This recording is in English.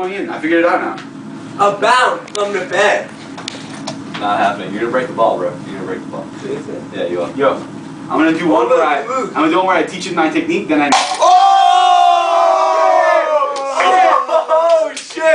going in. I figured it out now. A bounce from the bed. Not happening. You're gonna break the ball, bro. You're gonna break the ball. Yeah, you are. Yo, I'm gonna do one where I'm gonna do one where I teach you my technique, then I. Oh!